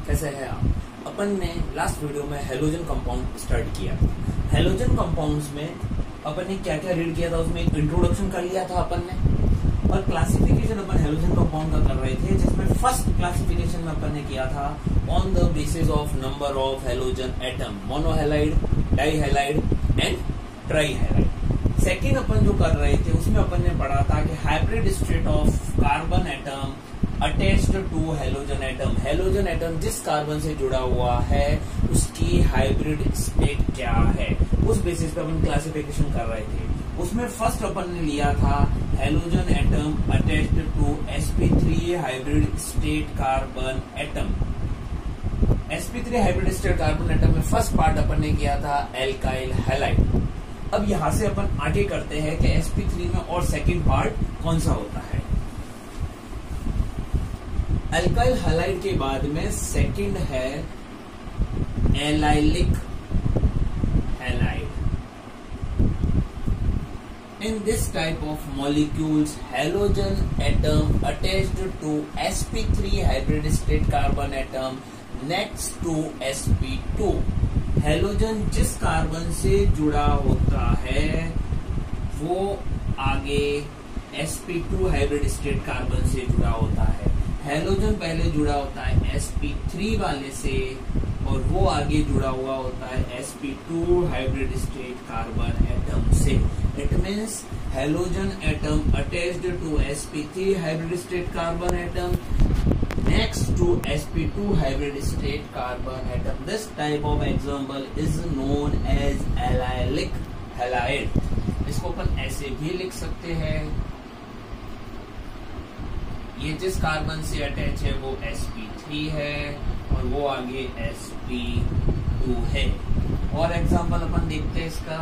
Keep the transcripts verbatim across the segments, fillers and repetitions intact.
कैसे हैं आप? अपन ने लास्ट वीडियो में हेलोजन कंपाउंड स्टार्ट किया था। हेलोजन कंपाउंड्स में अपन ने क्या क्या रीड किया था, उसमें एक इंट्रोडक्शन कर लिया था अपन ने, और क्लासिफिकेशन अपन हेलोजन कंपाउंड का कर रहे थे, जिसमें फर्स्ट क्लासिफिकेशन में अपन ने किया था on the basis of number of halogen atom, monohalide, dihalide and trihalide. Second अपन जो कर रहे थे उसमें अपन ने पढ़ा था कि hybrid state of carbon atom attached to halogen atom. Halogen atom जिस कार्बन से जुड़ा हुआ है उसकी हाइब्रिड स्टेट क्या है, उस बेसिस पे अपन क्लासिफिकेशन कर रहे थे। उसमें फर्स्ट अपन ने लिया था halogen atom attached to S P three hybrid state carbon atom. S P three hybrid state carbon atom में फर्स्ट पार्ट अपन ने किया था एल्काइल हैलाइड। अब यहां से अपन आगे करते हैं कि एस पी थ्री में और सेकेंड पार्ट कौन सा होता है। एल्काइल हैलाइड के बाद में सेकंड है allylic halide. In this type of molecules halogen atom attached to S P three hybrid state carbon atom next to S P two. Halogen जिस कार्बन से जुड़ा होता है वो आगे S P two hybrid state carbon से जुड़ा होता है। हेलोजन पहले जुड़ा होता है एस पी थ्री वाले से और वो आगे जुड़ा हुआ होता है S P two hybrid state carbon atom से। It means halogen atom attached to S P three hybrid state carbon atom next to S P two hybrid state carbon atom. This type of example is known as allylic halide. इसको अपन ऐसे भी लिख सकते हैं, ये जिस carbon से अटैच है वो एस पी थ्री है और वो आगे एस पी टू है। और एग्जांपल अपन देखते हैं इसका।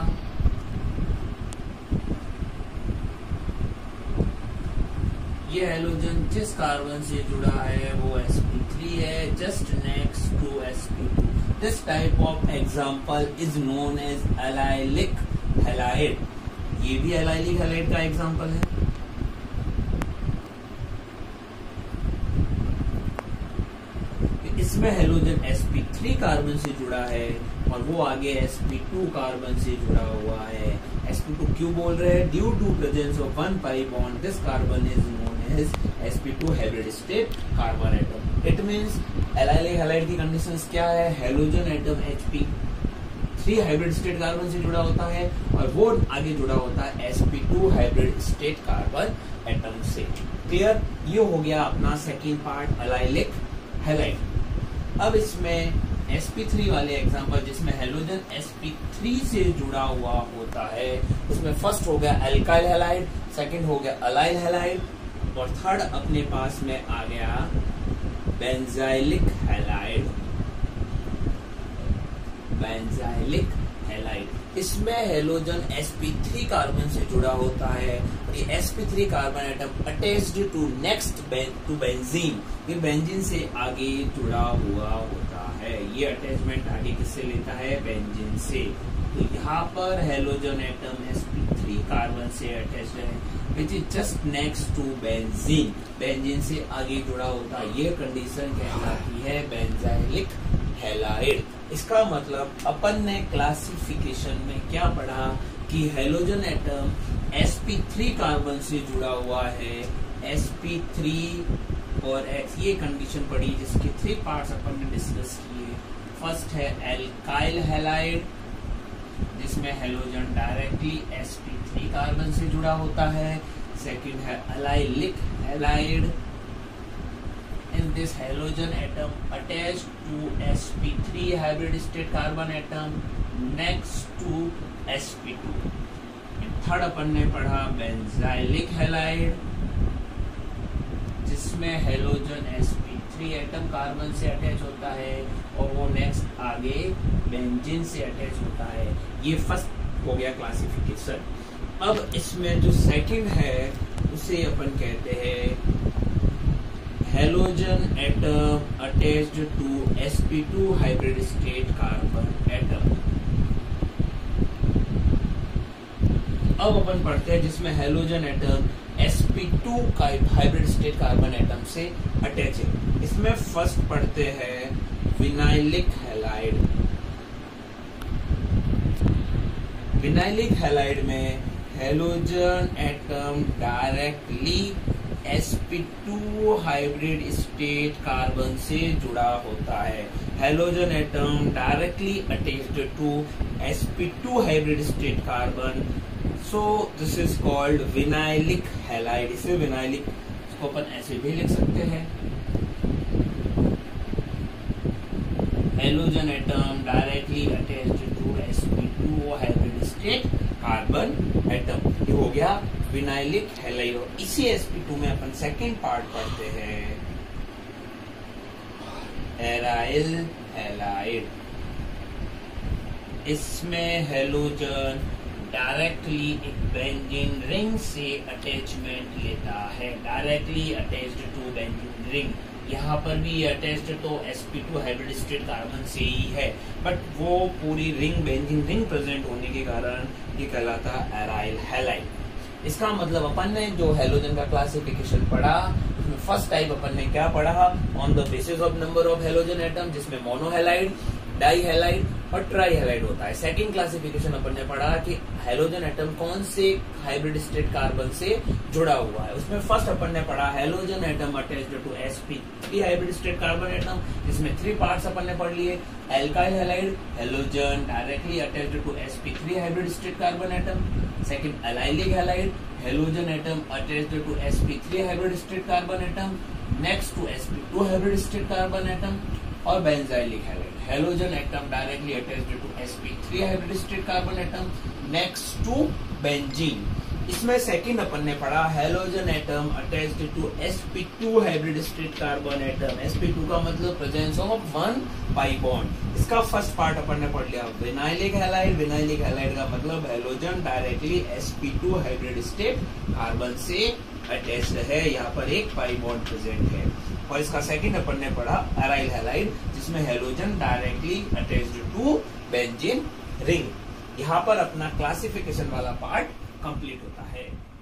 ये हेलोजन जिस कार्बन से जुड़ा है वो एस पी थ्री है just next to S P two. This type of example is known as allylic halide. ये भी एलाइलिक हैलाइड का एग्जांपल है। इसमें halogen S P three carbon से जुड़ा है और वो आगे एस पी टू कार्बन से जुड़ा हुआ है। एस पी टू क्यों बोल रहे हैं? Due to presence of one pi bond this carbon is known as S P two hybrid state carbon atom. It means allylic halide की कंडीशंस क्या है? Halogen atom H P three hybrid state carbon से जुड़ा होता है और वो आगे जुड़ा होता है S P two hybrid state carbon atom से। क्लियर? ये हो गया अपना सेकेंड पार्ट एलाइलिक हैलाइड। अब इसमें एस पी थ्री वाले एग्जांपल जिसमें हेलोजन एस पी थ्री से जुड़ा हुआ होता है उसमें फर्स्ट हो गया एल्काइल हैलाइड, सेकंड हो गया अलाइल हैलाइड और थर्ड अपने पास में आ गया बेंजाइलिक हैलाइड। बेंजाइलिक हैलाइड इसमें halogen S P three carbon से जुड़ा होता है और ये S P three carbon atom attached to next to benzene. ये बेंजीन से आगे जुड़ा हुआ होता है। ये अटैचमेंट आगे किससे लेता है? बेंजीन से। तो यहाँ पर halogen atom S P three carbon से अटैच्ड है which is just next to benzene. Benzene से आगे जुड़ा होता है। ये कंडीशन कहलाती है बेंजाइलिक हैलाइड। इसका मतलब अपन ने क्लासिफिकेशन में क्या पढ़ा कि halogen atom S P three carbon से जुड़ा हुआ है, एस पी थ्री और X। ये कंडीशन पढ़ी जिसके थ्री पार्ट्स अपन ने डिस्कस किए। फर्स्ट है एल्काइल हैलाइड जिसमें halogen directly S P three carbon से जुड़ा होता है। सेकंड है allylic halide. In this halogen atom attached to S P three hybrid state carbon atom next to S P two. Third अपन ने पढ़ा बेंजाइलिक हैलाइड जिसमें halogen S P three atom carbon से अटैच होता है और वो नेक्स्ट आगे बेंजीन से अटैच होता है। ये फर्स्ट हो गया क्लासिफिकेशन। अब इसमें जो सेकंड है उसे अपन कहते हैं halogen atom attached to S P two hybrid state carbon atom. अब अपन पढ़ते हैं जिसमें halogen atom S P two का हाइब्रिड स्टेट कार्बन एटम से अटैच है। इसमें फर्स्ट पढ़ते हैं विनाइलिक हैलाइड। विनाइलिक हैलाइड में halogen atom directly S P two hybrid state carbon से जुड़ा होता है। Halogen atom directly attached to S P two hybrid state carbon, so this is called vinylic halide. इसे vinylic इसको अपन ऐसे भी लिख सकते हैं, halogen atom directly attached to S P two hybrid state carbon atom, ये हो गया विनाइलिक हैलाइड। और इसी एस पी टू में अपन सेकेंड पार्ट पढ़ते हैं एराइल हैलाइड। इसमें हैलोजन डायरेक्टली एक बेंजीन रिंग से अटैचमेंट लेता है, directly attached to benzene ring. यहाँ पर भी ये अटैच्ड तो S P two hybrid state carbon से ही है, बट वो पूरी रिंग बेंजीन रिंग प्रेजेंट होने के कारण ये कहलाता एराइल हैलाइड। इसका मतलब अपन ने जो हैलोजन का क्लासिफिकेशन पढ़ा, उसमें फर्स्ट टाइप अपन ने क्या पढ़ा, on the basis of number of halogen atom, जिसमें मोनोहैलाइड, डाई हैलाइड और ट्राई हैलाइड होता है। सेकंड क्लासिफिकेशन अपन ने पढ़ा कि हैलोजन एटम कौन से हाइब्रिड स्टेट कार्बन से जुड़ा हुआ है। उसमें फर्स्ट अपन ने पढ़ा halogen atom attached to S P three hybrid state carbon atom, जिसमें थ्री पार्ट्स अपन ने पढ़ लिए। Alkyl halide, halogen directly attached to S P three hybrid state carbon atom. Second allylic halide, halogen atom attached to S P three hybrid state carbon atom, next to S P two hybrid state carbon atom. और benzylic halide, halogen atom directly attached to S P three hybrid state carbon atom, next to benzene. इसमें second अपन ने पढ़ा halogen atom attached to S P two hybrid state carbon atom. S P two का मतलब presence of one pi bond. इसका first part अपन ने पढ़ लिया विनाइलिक हैलाइड। विनाइलिक हैलाइड का मतलब halogen directly S P two hybrid state carbon से अटैच्ड है, यहाँ पर एक पाई बॉन्ड प्रेजेंट है। और इसका सेकंड अपन ने पढ़ा एराइल हैलाइड, जिसमें halogen directly attached to benzene ring. यहाँ पर अपना क्लासिफिकेशन वाला पार्ट कंप्लीट होता है।